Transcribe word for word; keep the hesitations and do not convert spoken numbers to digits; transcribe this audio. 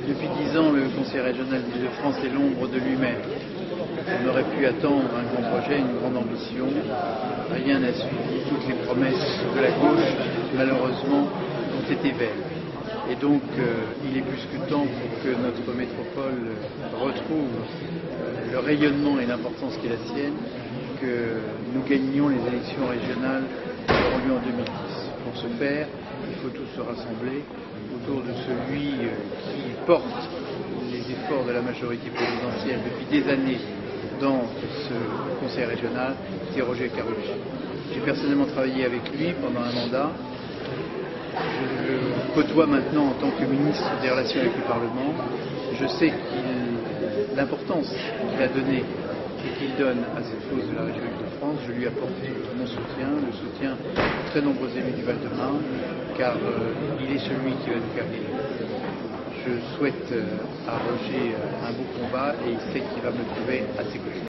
Depuis dix ans, le Conseil régional d'Île-de-France est l'ombre de lui-même. On aurait pu attendre un grand projet, une grande ambition. Rien n'a suivi. Toutes les promesses de la gauche, malheureusement, ont été vaines. Et donc, euh, il est plus que temps pour que notre métropole retrouve euh, le rayonnement et l'importance qui est la sienne, que nous gagnions les élections régionales qui auront lieu en deux mille dix. Pour ce faire, il faut tous se rassembler autour de celui euh, qui porte les efforts de la majorité présidentielle depuis des années dans ce conseil régional, c'est Roger Karoutchi. J'ai personnellement travaillé avec lui pendant un mandat. Je le côtoie maintenant en tant que ministre des Relations avec le Parlement. Je sais l'importance qu'il a donnée et qu'il donne à cette cause de la région Île-de-France. Je lui apporte mon soutien, le soutien de très nombreux élus du Val-de-Marne, car euh, il est celui qui va nous faire gagner. Je souhaite euh, à Roger un beau combat et il sait qu'il va me trouver à ses côtés.